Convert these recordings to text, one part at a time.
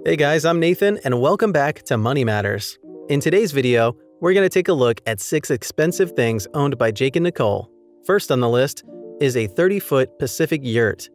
Hey guys, I'm Nathan and welcome back to Money Matters. In today's video, we're going to take a look at 6 expensive things owned by Jake and Nicole. First on the list is a 30-foot Pacific yurt,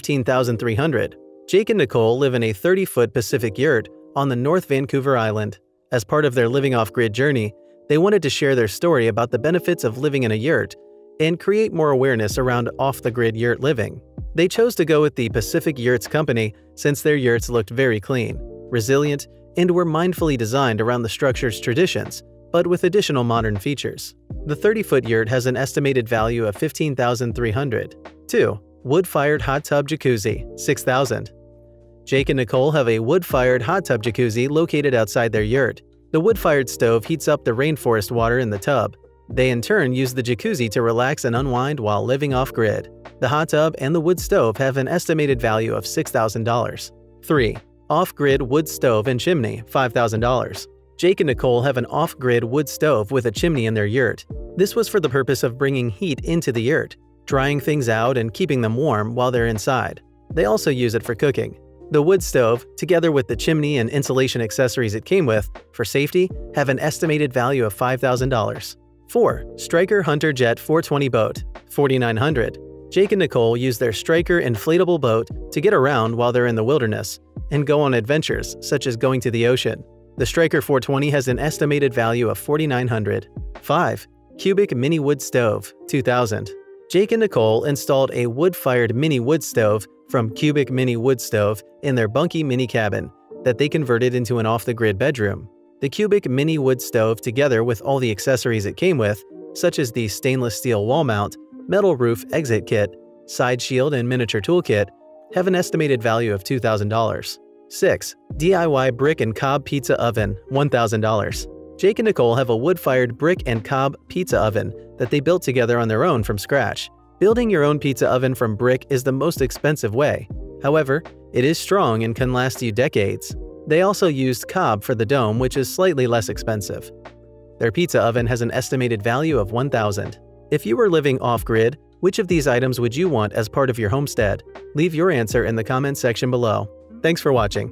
$15,300. Jake and Nicole live in a 30-foot Pacific yurt on the North Vancouver Island. As part of their living off-grid journey, they wanted to share their story about the benefits of living in a yurt and create more awareness around off-the-grid yurt living. They chose to go with the Pacific Yurts Company since their yurts looked very clean, resilient, and were mindfully designed around the structure's traditions, but with additional modern features. The 30-foot yurt has an estimated value of $15,300. 2. Wood-fired hot tub jacuzzi, $6,000. Jake and Nicole have a wood-fired hot tub jacuzzi located outside their yurt. The wood-fired stove heats up the rainforest water in the tub. They in turn use the jacuzzi to relax and unwind while living off-grid. The hot tub and the wood stove have an estimated value of $6,000. 3. Off-grid wood stove and chimney, $5,000. Jake and Nicole have an off-grid wood stove with a chimney in their yurt. This was for the purpose of bringing heat into the yurt, drying things out and keeping them warm while they're inside. They also use it for cooking. The wood stove, together with the chimney and insulation accessories it came with, for safety, have an estimated value of $5,000. 4. Striker Hunter Jet 420 boat, $4,900. Jake and Nicole use their Striker inflatable boat to get around while they're in the wilderness and go on adventures such as going to the ocean. The Striker 420 has an estimated value of $4,900. 5. Cubic Mini Wood Stove, $2,000. Jake and Nicole installed a wood-fired mini wood stove from Cubic Mini Wood Stove in their bunky mini cabin that they converted into an off-the-grid bedroom. The Cubic Mini Wood Stove, together with all the accessories it came with, such as the stainless steel wall mount, metal roof exit kit, side shield, and miniature toolkit, have an estimated value of $2,000. 6. DIY Brick and Cob Pizza Oven, $1,000. Jake and Nicole have a wood-fired brick and cob pizza oven that they built together on their own from scratch. Building your own pizza oven from brick is the most expensive way. However, it is strong and can last you decades. They also used cob for the dome, which is slightly less expensive. Their pizza oven has an estimated value of $1,000. If you were living off-grid, which of these items would you want as part of your homestead? Leave your answer in the comments section below. Thanks for watching.